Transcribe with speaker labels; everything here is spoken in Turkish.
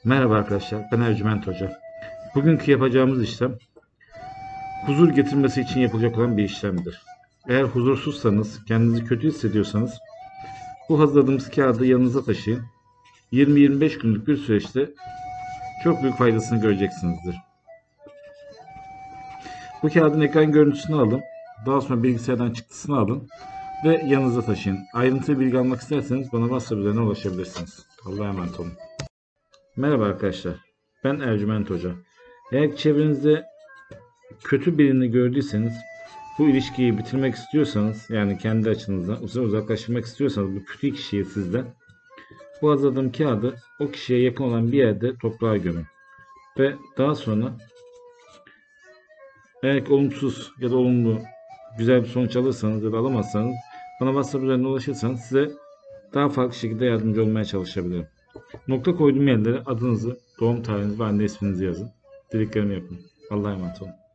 Speaker 1: Merhaba arkadaşlar, ben Ercüment Hoca. Bugünkü yapacağımız işlem, huzur getirmesi için yapılacak olan bir işlemdir. Eğer huzursuzsanız, kendinizi kötü hissediyorsanız, bu hazırladığımız kağıdı yanınıza taşıyın. 20-25 günlük bir süreçte çok büyük faydasını göreceksinizdir. Bu kağıdın ekran görüntüsünü alın, daha sonra bilgisayardan çıktısını alın ve yanınıza taşıyın. Ayrıntılı bilgi almak isterseniz bana WhatsApp üzerinden ulaşabilirsiniz. Allah'a emanet olun. Merhaba arkadaşlar, ben Ercüment Hoca. Eğer çevrenizde kötü birini gördüyseniz, bu ilişkiyi bitirmek istiyorsanız, yani kendi açınızdan uzaklaştırmak istiyorsanız bu kötü kişiyi sizden, bu hazırladığım kağıdı o kişiye yakın olan bir yerde toprağa gömün. Ve daha sonra eğer ki olumsuz ya da olumlu güzel bir sonuç alırsanız ya da alamazsanız bana WhatsApp üzerinden ulaşırsanız size daha farklı şekilde yardımcı olmaya çalışabilirim. Nokta koyduğum yerlere adınızı, doğum tarihinizi ve anne isminizi yazın. Dediklerimi yapın. Allah'a emanet olun.